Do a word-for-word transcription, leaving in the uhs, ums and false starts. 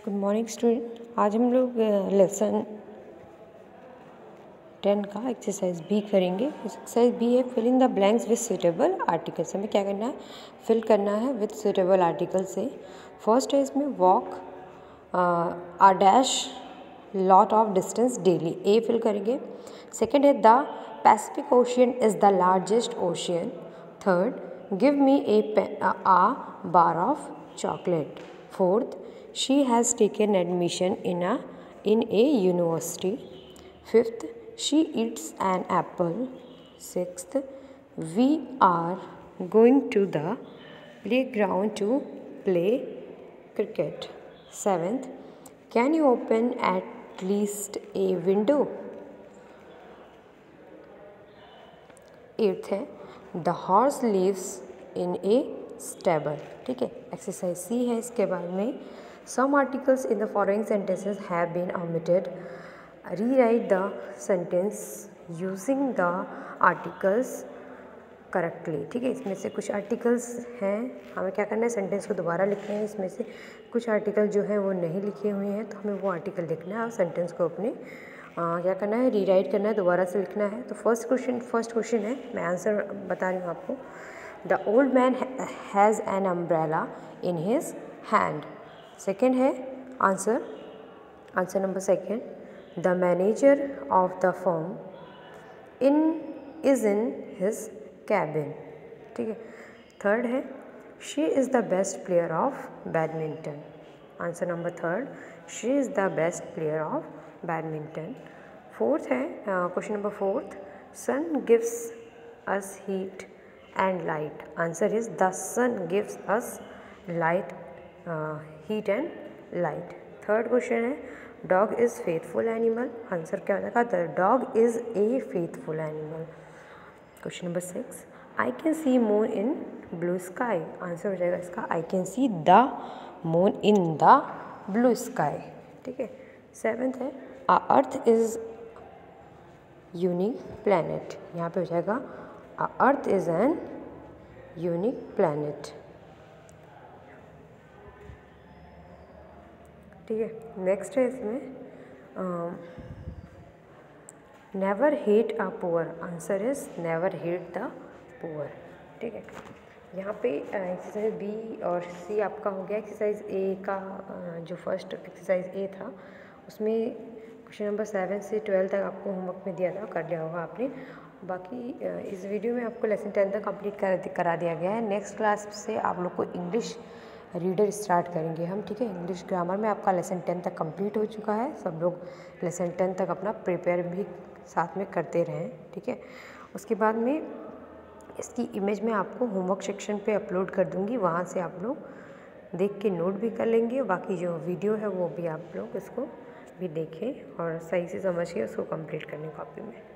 Good morning student. आज हम लोग लेसन टेन का एक्सरसाइज बी करेंगे। एक्सरसाइज बी है fill in the blanks with suitable articles. हमें क्या करना है, फिल करना है विद सुटेबल आर्टिकल से। फर्स्ट है इसमें walk a dash lot of distance daily, a fill करेंगे। सेकेंड है the Pacific Ocean is the largest ocean. Third give me a a bar of chocolate. Fourth she has taken admission in a in a university. Fifth, she eats an apple. Sixth, we are going to the playground to play cricket. Seventh, can you open at least a window? Eighth है the horse lives in a stable। ठीक है, exercise सी है। इसके बाद में some articles in the following sentences have been omitted. Rewrite the sentence using the articles correctly। ठीक है, इसमें से कुछ आर्टिकल्स हैं, हमें क्या करना है, सेंटेंस को दोबारा लिखना है। इसमें से कुछ आर्टिकल जो हैं वो नहीं लिखे हुए हैं, तो हमें वो आर्टिकल लिखना है और सेंटेंस को अपने आ, क्या करना है, रीराइट करना है, दोबारा से लिखना है। तो फर्स्ट क्वेश्चन फर्स्ट क्वेश्चन है, मैं आंसर बता रही हूँ आपको। The old man has an umbrella in his hand. Second है answer answer number second, the manager of the firm in is in his cabin. ठीक है। थर्ड है she is the best player of badminton. Answer number third, she is the best player of badminton. Fourth है question number fourth, sun gives us heat and light. Answer is the sun gives us light heat and light. Third question है dog is faithful animal. Answer क्या हो जाएगा, the dog is a faithful animal. Question number six, I can see moon in blue sky. Answer हो जाएगा इसका I can see the moon in the blue sky. ठीक है। Seventh है uh earth is unique planet. यहाँ पे हो जाएगा uh earth is an unique planet. ठीक है। नेक्स्ट है इसमें never hate a poor. Answer is never hate the poor. ठीक है। यहाँ पे एक्सरसाइज बी और सी आपका हो गया। एक्सरसाइज ए का uh, जो फर्स्ट एक्सरसाइज ए था उसमें क्वेश्चन नंबर सेवन से ट्वेल्व तक आपको होमवर्क में दिया था, कर लिया होगा आपने। बाकी uh, इस वीडियो में आपको लेसन टेन तक कंप्लीट कर करा दिया गया है। नेक्स्ट क्लास से आप लोग को इंग्लिश रीडर स्टार्ट करेंगे हम। ठीक है। इंग्लिश ग्रामर में आपका लेसन टेन तक कंप्लीट हो चुका है। सब लोग लेसन टेन तक अपना प्रिपेयर भी साथ में करते रहें। ठीक है। उसके बाद में इसकी इमेज मैं आपको होमवर्क सेक्शन पे अपलोड कर दूंगी, वहाँ से आप लोग देख के नोट भी कर लेंगे। बाकी जो वीडियो है वो भी आप लोग इसको भी देखें और सही से समझिए उसको कंप्लीट करने कॉपी में।